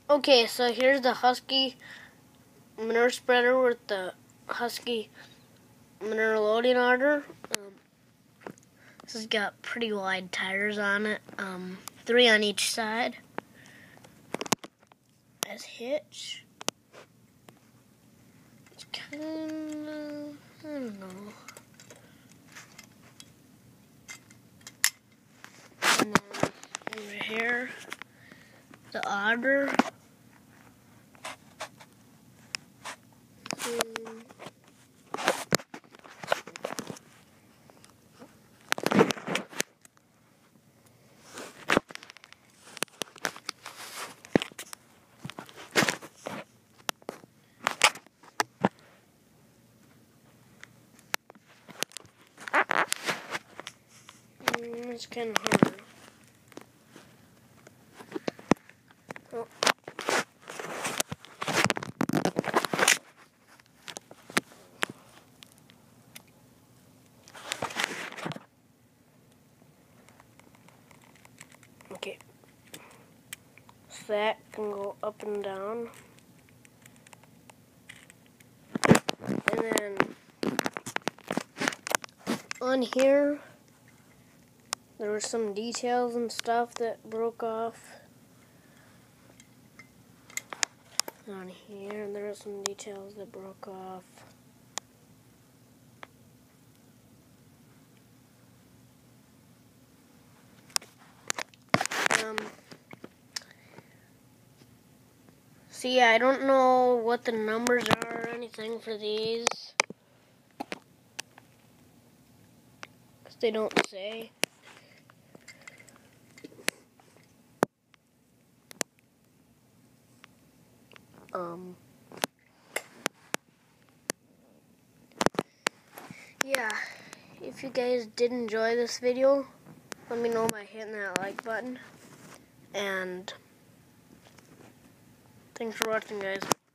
Okay, so here's the Husky manure spreader with the Husky manure loading auger. This has got pretty wide tires on it, 3 on each side. As hitch. It's kind of, I don't know. And then over here, the auger. It's kind of hard. Oh. Okay. So that can go up and down. And then on here, there were some details and stuff that broke off. On here, there were some details that broke off. See, I don't know what the numbers are or anything for these, because they don't say. Yeah, if you guys did enjoy this video, let me know by hitting that like button. And thanks for watching, guys.